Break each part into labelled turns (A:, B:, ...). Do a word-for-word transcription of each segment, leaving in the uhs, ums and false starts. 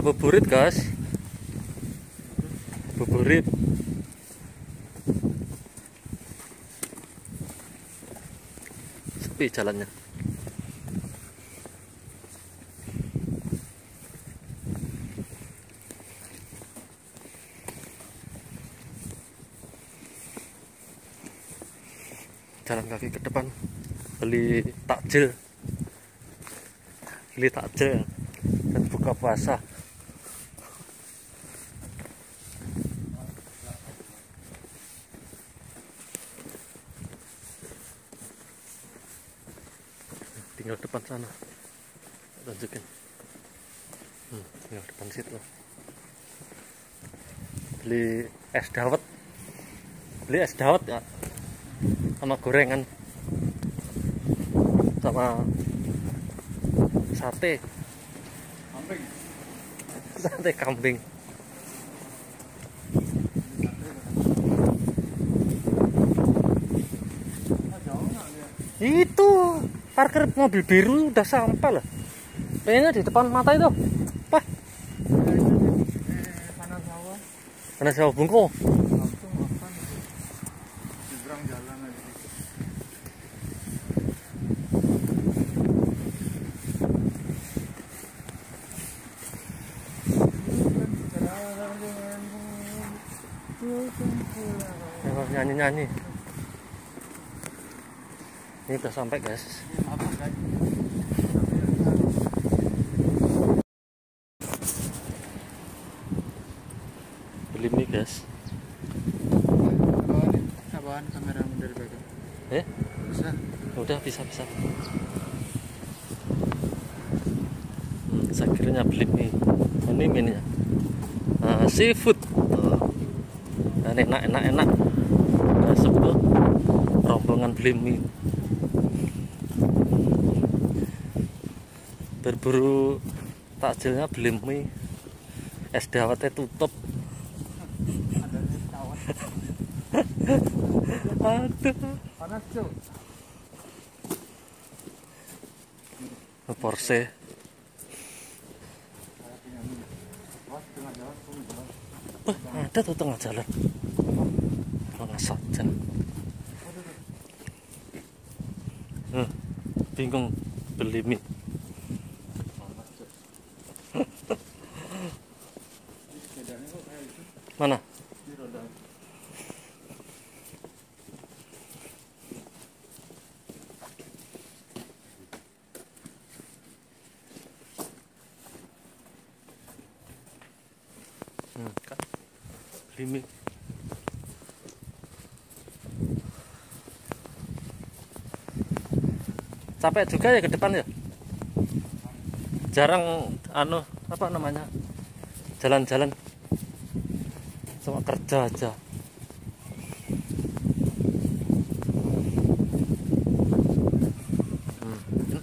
A: Ngabuburit guys, buburit. Sepi jalannya. Jalan kaki ke depan, beli takjil, beli takjil dan buka puasa. Tinggal depan sana, tunjukin. Hmm, tinggal depan situ. Beli es dawet, beli es dawet ya, sama gorengan, sama sate,
B: kambing,
A: sate kambing. Itu parkir mobil biru udah sampai lah. Kayaknya di depan mata itu. Wah.
B: panas sawah,
A: Panas sawah Bungko.
B: langsung makan di seberang jalan aja.
A: Nyanyi-nyanyi. Ini udah sampai guys. Beli mie guys.
B: Apaan? Apaan kamera dari belakang?
A: Eh?
B: Bisa?
A: Udah bisa bisa. Hmm, saya kiranya beli mie. Ini mie nah, seafood. Nah, enak enak enak. Masuk tuh rombongan beli mie. Berburu takjilnya beli mie. Es dawetnya tutup. Aduh.
B: Panas cuy.
A: Porsche. Wah, ada tuh tengah jalan. Mana saja. Hmm, bingung beli mie. Mana? Hmm, kan beli mie. Capek juga ya ke depan ya. Jarang anu apa namanya? Jalan-jalan. Cuma kerja aja. Hmm.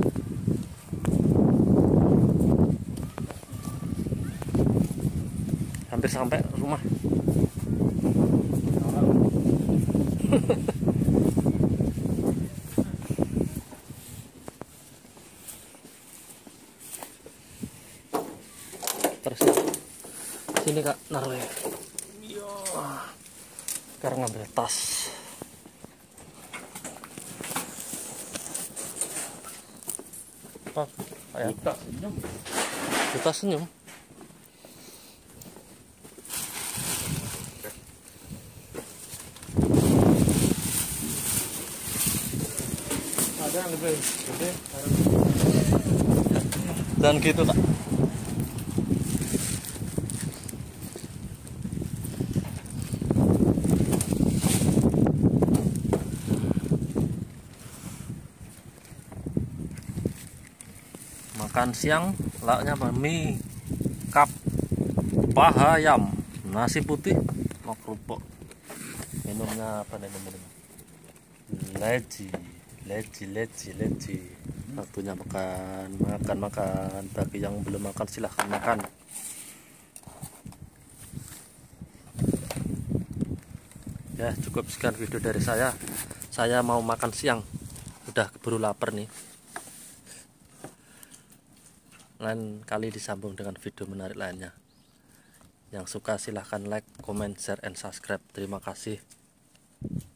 A: Hampir sampai rumah. Terus sini Kak naruh ya. Sekarang ngambil tas. Apa? Kayak
B: Buta senyum.
A: kita senyum.
B: Ada yang lebih gede.
A: Dan gitu Kak. Makan siang lauknya mie kap paha ayam, nasi putih, mau kerupuk. Minumnya apa nih minum? Leci, leci, leci, leci. Waktunya makan, makan, makan. Bagi yang belum makan silahkan makan. Ya cukup sekian video dari saya. Saya mau makan siang. Udah keburu lapar nih. lain kali disambung dengan video menarik lainnya. Yang suka silahkan like, comment, share, and subscribe. Terima kasih.